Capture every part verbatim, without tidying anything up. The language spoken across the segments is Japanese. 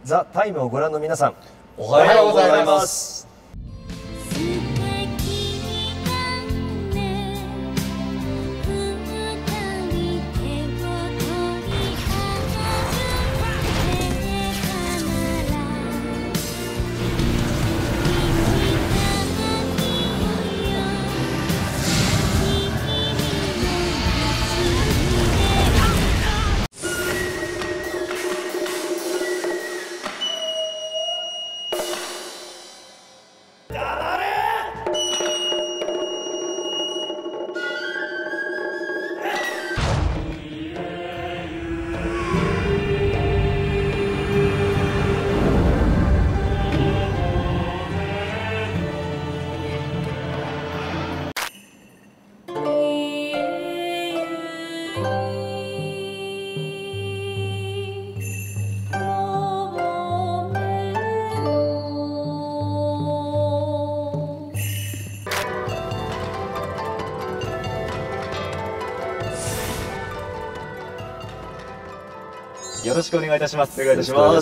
ザ・タイムをご覧の皆さん、 おはようございます。 よろしくお願いいたします。 お願いいたします。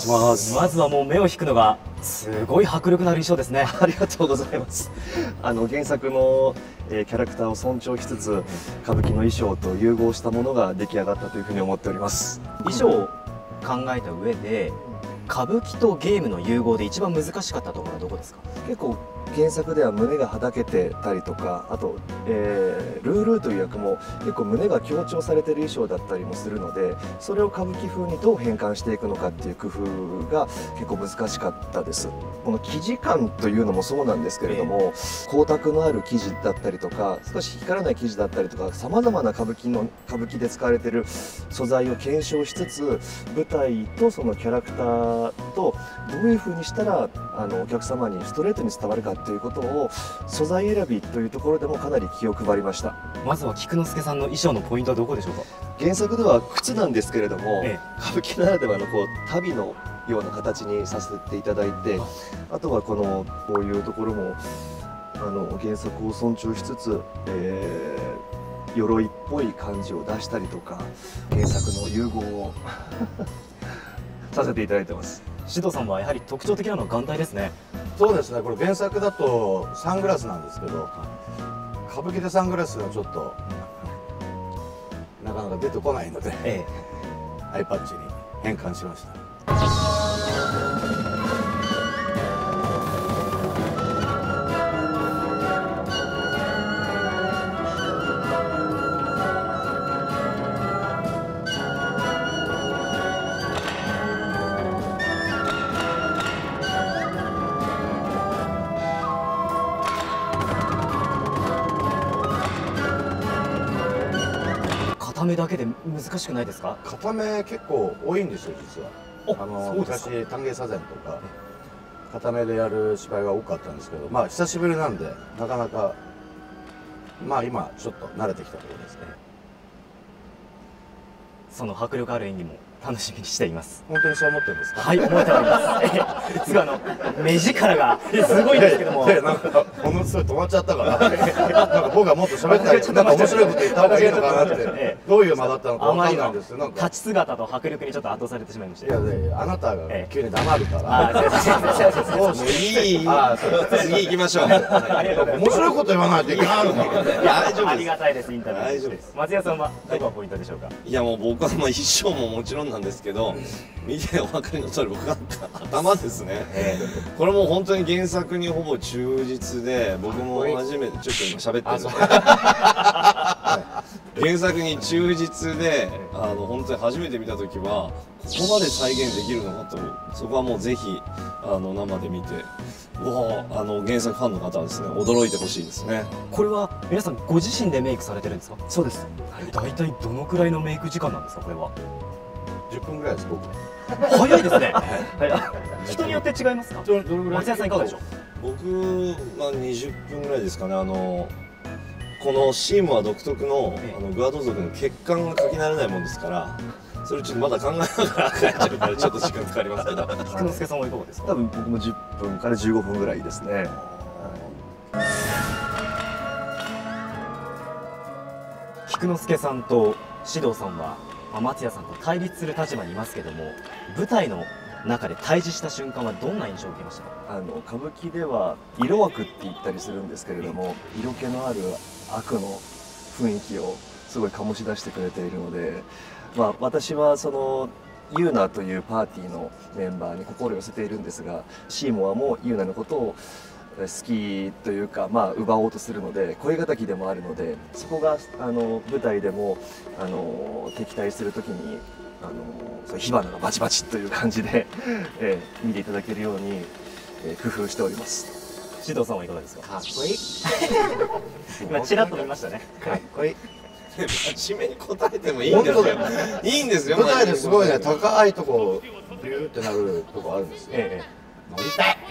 まずはもう目を引くのがすごい迫力のある衣装ですね。 ありがとうございます。あの原作の、えー、キャラクターを尊重しつつ歌舞伎の衣装と融合したものが出来上がったというふうに思っております。 衣装を考えた上で歌舞伎とゲームの融合で一番難しかったところはどこですか？ 結構原作では胸がはだけてたりとか、あと、えー、ルールーという役も結構胸が強調されてる衣装だったりもするので、それを歌舞伎風にどう変換していくのかっていう工夫が結構難しかったです。この生地感というのもそうなんですけれども、光沢のある生地だったりとか少し光らない生地だったりとか、さまざまな歌舞伎の歌舞伎で使われている素材を検証しつつ、舞台とそのキャラクターとどういう風にしたらあのお客様にストレートに伝わるかということを素材選びというところでもかなり気を配りました。 まずは菊之助さんの衣装のポイントはどこでしょうか？ 原作では靴なんですけれども、 ええ、 歌舞伎ならではのこう足袋のような形にさせていただいて、あとはこのこういうところもあの原作を尊重しつつ、えー、鎧っぽい感じを出したりとか原作の融合をさせていただいてます。 獅童さんはやはり特徴的なのは眼帯ですね。 そうですね、これ原作だとサングラスなんですけど、歌舞伎でサングラスはちょっとなかなか出てこないので、ええ、アイパッチに変換しました。 片目だけで難しくないですか？ 片目結構多いんですよ実は。あの昔丹下左膳とか片目でやる芝居が多かったんですけど、まあ久しぶりなんでなかなかまあ今ちょっと慣れてきたところですね。 その迫力ある演技も楽しみにしています。 本当にそう思ってるんですか？ はい、思っております。すごいあの目力がすごいんですけども、 なんかものすごい止まっちゃったから、なんか僕はもっと喋ったり、なんか面白いこと言った方がいいのかなって、どういう間だったのかわかんないんですよ。なんか立ち姿と迫力にちょっと圧倒されてしまいました。 いやね、あなたが急に黙るから。 ああ、 もういい、ああ、次行きましょう。面白いこと言わないといけないのか。 大丈夫。ありがたいです。インタビュー。大丈夫です。松也さんはどこがポイントでしょうか？ いやもう僕はまあ衣装ももちろんなんですけど、見てお分かりの通り僕は頭ですね。これも本当に原作にほぼ忠実で、僕も初めてちょっと今喋ってるので原作に忠実で、あの本当に初めて見た時はここまで再現できるのかと、そこはもうぜひあの生で見て、わあ、あの原作ファンの方はですね驚いてほしいですね。 これは皆さんご自身でメイクされてるんですか？ そうです。 大体どのくらいのメイク時間なんですかこれは？ じゅっぷんぐらいです僕。 早いですね。人によって違いますか？松也さんいかがでしょう？ 僕はにじゅっぷんぐらいですかね。あのこのシームは独特のあのグアド族の血管が書き慣れないもんですから、それちょっとまだ考えながら書いちゃうからちょっと時間かかりますけど。 菊之助さんはいかがですか？ 多分僕もじゅっぷんからじゅうごふんぐらいですね。 菊之助さんと獅童さんは、まあ、松也さんと対立する立場にいますけども、舞台の中で対峙した瞬間はどんな印象を受けましたか？ あの歌舞伎では色枠って言ったりするんですけれども、色気のある悪の雰囲気をすごい醸し出してくれているので、まあ、私はそのユーナというパーティーのメンバーに心を寄せているんですが、シーモアもユーナのことを好きというか、まあ、奪おうとするので恋敵でもあるので、そこがあの舞台でもあの敵対する時にあのそう火花がバチバチという感じで、えー、見ていただけるように、えー、工夫しております。 獅童さんはいかがですか？ かっこいい。 今ちらっと見ましたね。 かっこいい。 締めに答えてもいいんですよ。いいんですよ。 舞台ですごいね、高いとこビューってなるとこあるんですよ。 ええ、 乗りたい。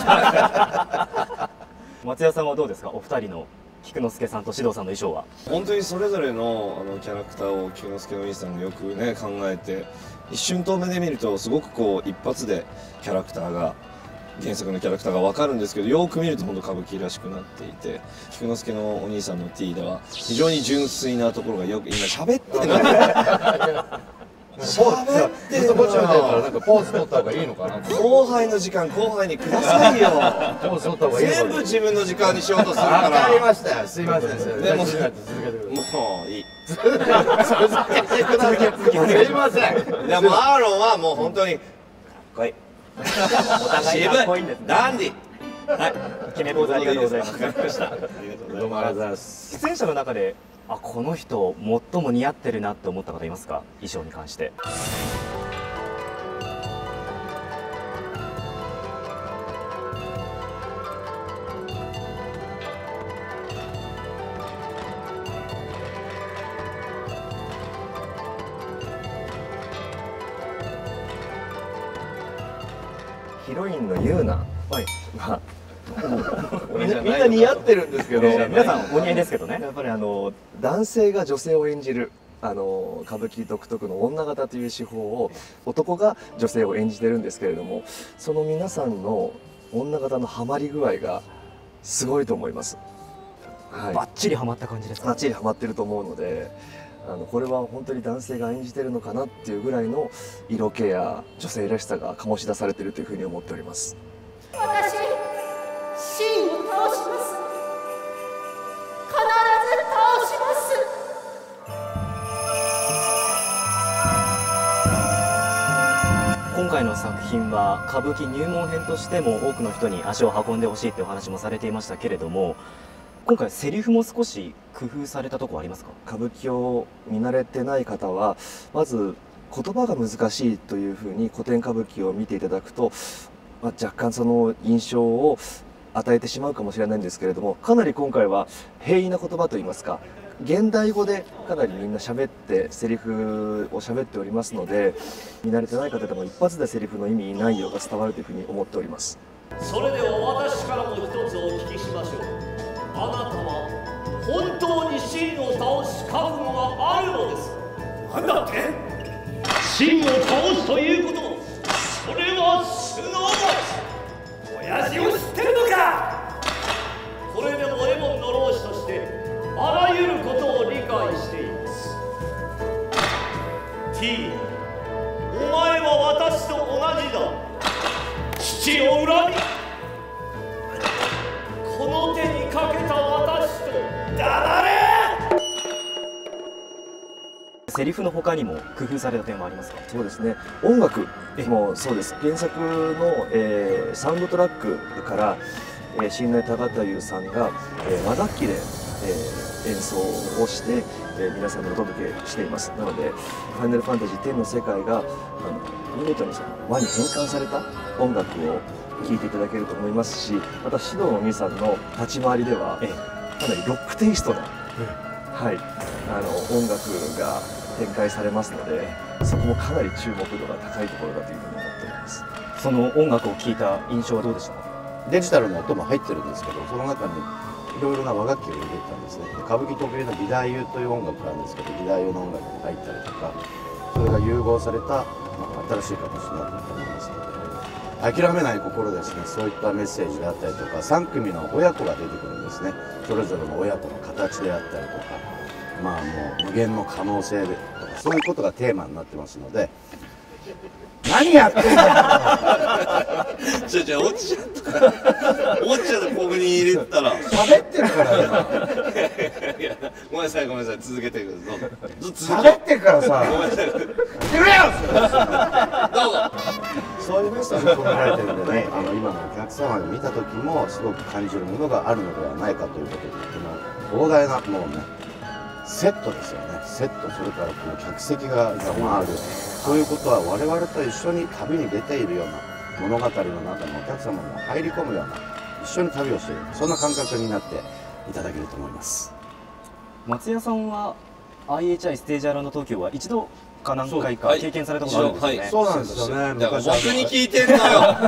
松也さんはどうですか？お二人の菊之助さんと獅童さんの衣装は。 本当にそれぞれのあのキャラクターを菊之助お兄さんがよくね考えて、一瞬遠目で見るとすごくこう一発でキャラクターが原作のキャラクターが分かるんですけど、よく見ると本当歌舞伎らしくなっていて、菊之助のお兄さんの T では非常に純粋なところがよく今喋ってるの喋ってるのこっち見てるからなんかポーズ取った方がいいのかな。 後輩の時間後輩にくださいよ。 ポーズ取った方がいいのかな。 全部自分の時間にしようとするかわら。 かりましたよ。すいません。 でも続けてください。 もういい。 続けてください。すいません。 でもアーロンはもう本当にかっこいい。 お互いかっこいいんですね。 ダンディ。 はい、決めポーズありがとうございます。 わかりました。ありがとうございどうもありがとうございまます。 出演者の中で、あ、この人最も似合ってるなって思った方いますか？衣装に関して。 ヒロインのユーナはい。 は俺みんなみんじゃないのかな似合ってるんですけど、 えー皆さんお似合いですけどね。 やっぱりあの男性が女性を演じるあの歌舞伎独特の女形という手法を男が女性を演じてるんですけれども、その皆さんの女形のハマり具合がすごいと思います。はい、 バッチリハマった感じですか？ バッチリハマってると思うので、あのこれは本当に男性が演じてるのかなっていうぐらいの色気や女性らしさが醸し出されているというふうに思っております。 私、シンを倒します。必ず倒します。 今回の作品は歌舞伎入門編としても多くの人に足を運んでほしいってお話もされていましたけれども、今回セリフも少し工夫されたところありますか？ 歌舞伎を見慣れてない方はまず言葉が難しいというふうに古典歌舞伎を見ていただくと、まあ、若干その印象を与えてしまうかもしれないんですけれども、かなり今回は平易な言葉といいますか現代語でかなりみんな喋ってセリフを喋っておりますので、見慣れてない方でも一発でセリフの意味内容が伝わるというふうに思っております。 それでは私からも一つお聞きしましょう。あなたは本当に真を倒す覚悟があるのですか？なんだって？真を倒すということ、それはすなわち親父を知ってるのか？これでもエモンの老師としてあらゆることを理解しています。 T、 お前は私と同じだ。父を恨みこの手にかけた私と黙れ。 セリフの他にも工夫された点はありますか？ そうですね、音楽もそうです。原作の、えーサウンドトラックから、えー、新内高太夫さんが、えー和楽器で、えー演奏をして、えー皆さんにお届けしています。なので「ファイナルファンタジーテン」の世界があの見事にその和に変換された音楽を聴いていただけると思いますし、また獅童のお兄さんの立ち回りでは、 えかなりロックテイストな、はい、あの音楽が展開されますので、そこもかなり注目度が高いところだというふうに思っております。 その音楽を聴いた印象はどうでしたか？ デジタルの音も入ってるんですけど、その中にいろいろな和楽器を入れてたんですね。で歌舞伎特有の義太夫という音楽なんですけど、義太夫の音楽も入ったりとか、それが融合された、まあ、新しい形になっていると思いますので、諦めない心ですね。そういったメッセージであったりとか、さん組の親子が出てくるんですね。それぞれの親子の形であったりとか、まあもう無限の可能性でとか、そういうことがテーマになってますので、 何やってんだよ。 じゃじゃ落ちちゃったから落ちちゃったここに入れたら喋ってるから今。 いやごめんなさいごめんなさい続けてください。ずっと続喋ってるからさ。 ごめんなさい。 やってくれよ。 どうぞ。 そういうメッセージ込められてるんでね、あの今のお客様が見た時もすごく感じるものがあるのではないかということで、この膨大なもうねセットですよね。セット、それからこの客席が回る。そういうことは我々と一緒に旅に出ているような物語の中のお客様も入り込むような、一緒に旅をしている、そんな感覚になっていただけると思います。 松也さんは アイエイチアイ ステージアラウンド東京は一度か何回か経験されたことあるんですよね。 そうなんですよね。 僕に聞いてんのよ。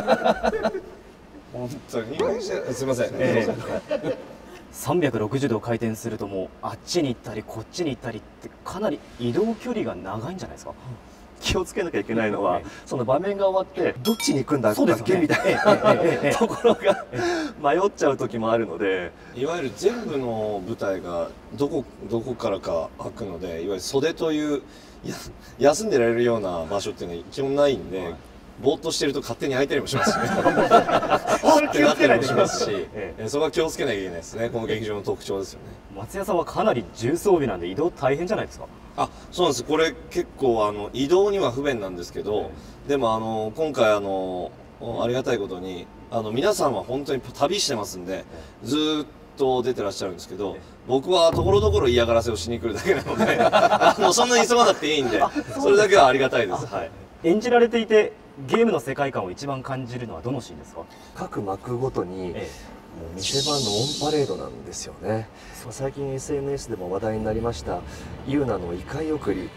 本当にすみません。 えーさんびゃくろくじゅうど回転するともうあっちに行ったりこっちに行ったりってかなり移動距離が長いんじゃないですか。 気をつけなきゃいけないのは、その場面が終わってどっちに行くんだっそうですよねけみたいなところが迷っちゃう時もあるので、 いわゆる全部の舞台がどこどこからか開くので、いわゆる袖というや休んでられるような場所っていうのは一応ないんで、ぼーっとしてると勝手に開いたりもしますしね。ってなったりもしますし、ええそこは気をつけなきゃいけないですね。この劇場の特徴ですよね。 松也さんはかなり重装備なんで移動大変じゃないですか。 あ、そうなんです。これ結構あの移動には不便なんですけど、でもあの今回あのありがたいことにあの皆さんは本当に旅してますんで、ずーっと出てらっしゃるんですけど、僕はところどころ嫌がらせをしに来るだけなので、あのそんなに急がなくていいんで、それだけはありがたいです。はい。 演じられていてゲームの世界観を一番感じるのはどのシーンですか。 各幕ごとに、 えもう見せ場のオンパレードなんですよね。最近 エスエヌエス でも話題になりましたユーナの異界送り。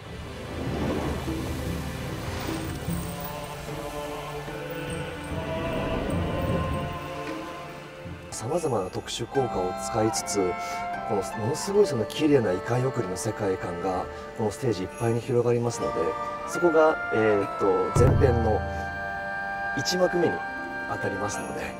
さまざまな特殊効果を使いつつ、このものすごいその綺麗な異界送りの世界観がこのステージいっぱいに広がりますので、そこが、えー、と前編のいち幕目に当たりますので。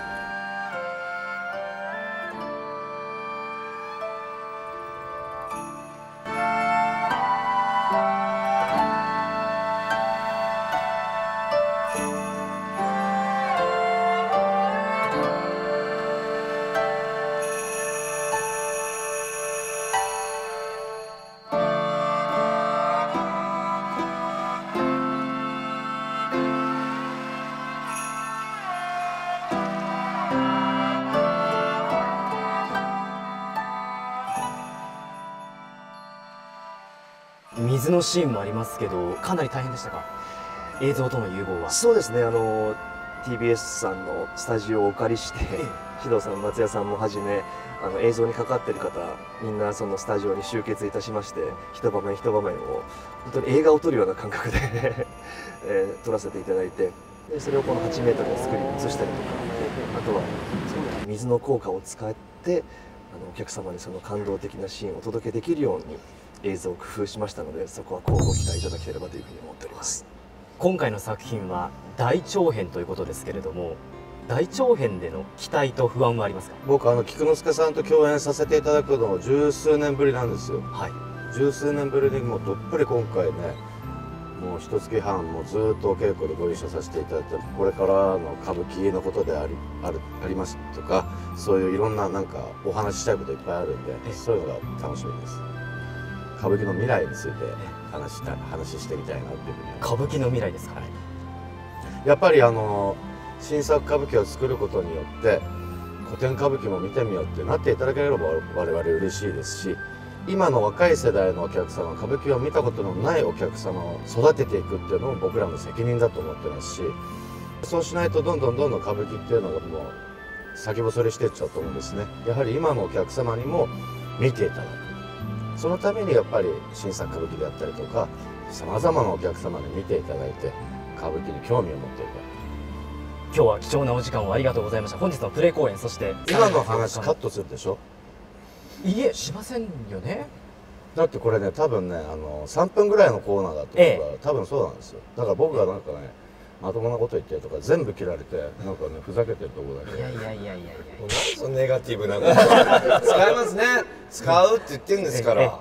水のシーンもありますけど、かなり大変でしたか。映像との融合は。 そうですね、あの ティービーエス さんのスタジオをお借りして、獅童さん、松也さんもはじめあの映像にかかっている方みんなそのスタジオに集結いたしまして、一場面一場面を本当に映画を撮るような感覚で、えー、撮らせていただいて、でそれをこのはちメートルのスクリーンに映したりとか、あとはその水の効果を使ってあのお客様にその感動的なシーンをお届けできるように映像を工夫しましたので、そこはこうご期待いただければというふうに思っております。 今回の作品は大長編ということですけれども、大長編での期待と不安はありますか。 僕あの菊之助さんと共演させていただくの十数年ぶりなんですよ。 はい。 十数年ぶりにもうどっぷり今回ね、もう一月半もずっとお稽古でご一緒させていただいて、これからの歌舞伎のことでありあるありますとか、そういういろんななんかお話ししたいこといっぱいあるんで、そういうのが楽しみです。歌舞伎の未来について話した話してみたいなっていうふうに。 歌舞伎の未来ですか。 やっぱりあの新作歌舞伎を作ることによって古典歌舞伎も見てみようってなっていただければ我々嬉しいですし、今の若い世代のお客様、歌舞伎を見たことのないお客様を育てていくっていうのも僕らの責任だと思ってますし、そうしないとどんどんどんどん歌舞伎っていうのがもう先細りしていっちゃうと思うんですね。やはり今のお客様にも見ていただく、そのためにやっぱり新作歌舞伎であったりとか、さまざまなお客様に見ていただいて歌舞伎に興味を持っていただく。 今日は貴重なお時間をありがとうございました。本日のプレ公演、そして今の話カットするでしょ。 いえ、しませんよね。 だってこれね、多分ね、あのさんぷんぐらいのコーナーだったから、ええ、多分そうなんですよ。だから僕がなんかね、まともなこと言ってるとか全部切られて、なんかね、ふざけてるとこだけ。 いやいやいやいやいや、 何そのネガティブなこと使いますね。使うって言ってるんですから。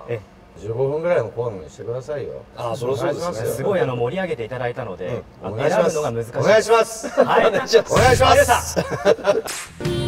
じゅうごふんぐらいのコーナーにしてくださいよ。 ああ、それはそうですね。 すごいあの盛り上げていただいたので、 うん、 選ぶのが難しい。 お願いします。 はい、お願いします。 お願いします。